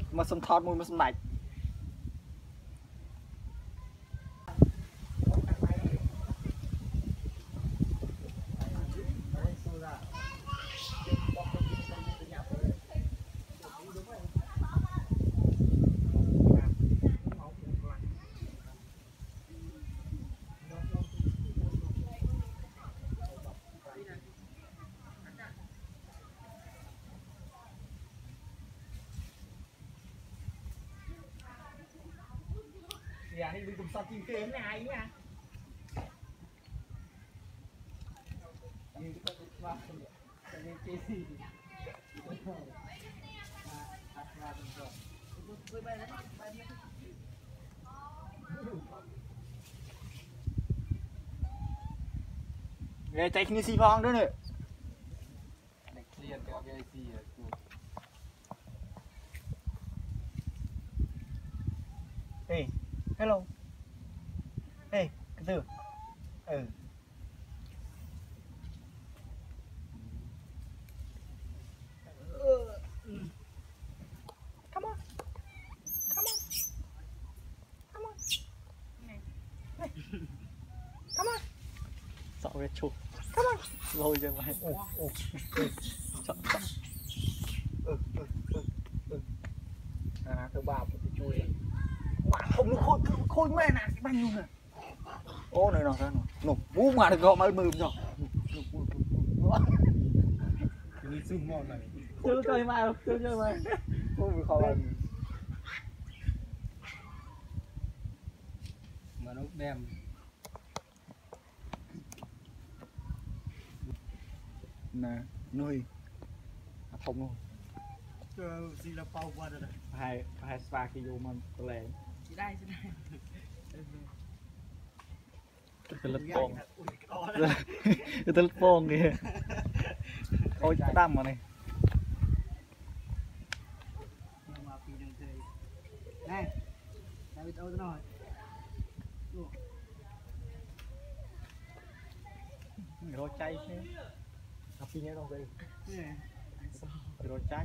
mà xong thọt mùi mà xong mạch dạ đi cùng sao chim kia này hay nha nghe chạy như xì phong đó nữa hey hello hey từ từ come on come on come on hey. Come on sợ về chụp come on lôi cho mày sợ thứ ba của tôi chui bạn không nó khôi mẹ nè cái banh luôn nè ô này nào sao nổ vũ mà được gọi mà mượm rồi đi zoom ngon này chơi chơi mà chơi mà không bị khó làm mà nó đem nè nuôi không luôn gì là bao qua rồi hai spa kia vô mà lẹ chị đây cái telefon kìa ôi đâm mà này này David đâu rồi rồi chay chứ học pin đâu vậy rồi chay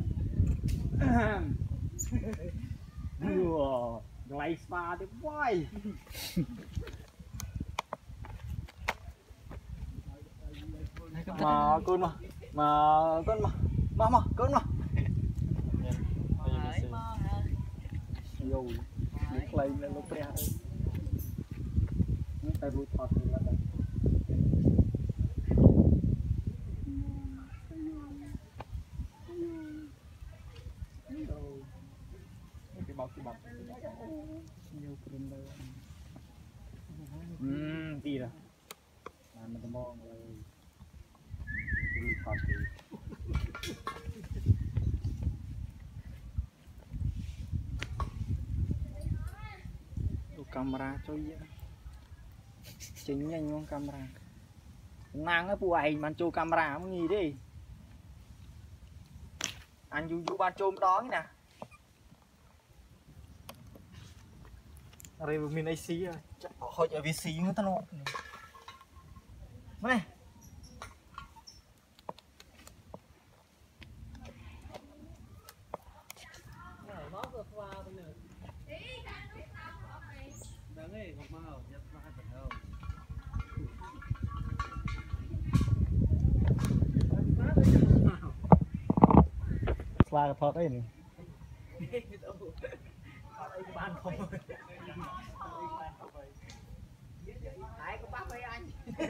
lấy spa đi quay mà con vô việc lấy lên lúc ra những tay rút thoát là đây cái bọc nhiều phần đây đi rồi làm mình mong rồi thoát đi camera cho vậy chính nhanh luôn camera nàng cái phụ ảnh bạn cho camera không gì đi anh du ban chôm đó nè rồi mình ai xí rồi hỏi ở vị xí nữa tao nó này là thoát đấy này ai có bác với anh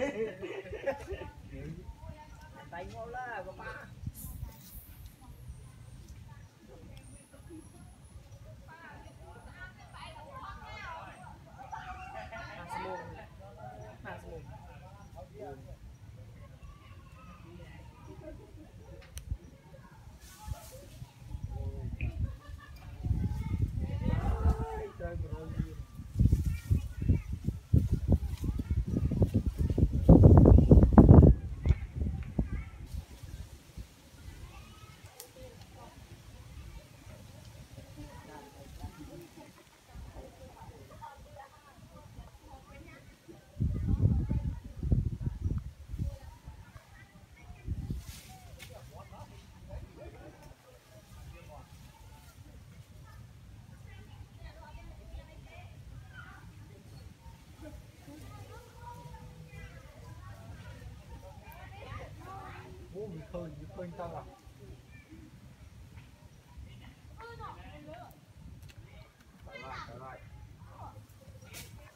tay ngon là có bác khơi tao à